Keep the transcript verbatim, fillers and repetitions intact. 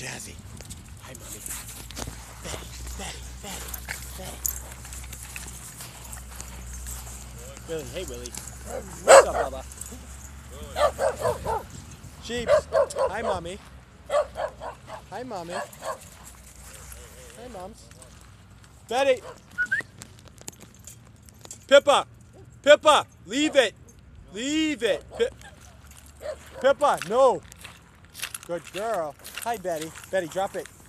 Jazzy. Hi, Mommy. Betty, Betty, Betty, Betty. Willie, hey, Willie. What's up, Bubba? Sheeps. Hi, Mommy. Hi, Mommy. Hi, Moms. Betty. Pippa. Pippa, leave it. Leave it. Pi Pippa, no. Good girl. Hi, Betty. Betty, drop it.